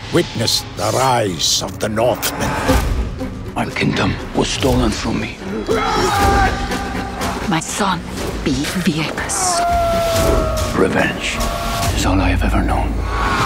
witnessed the rise of the Northman. My kingdom was stolen from me. My son, be the epos. Revenge is all I have ever known.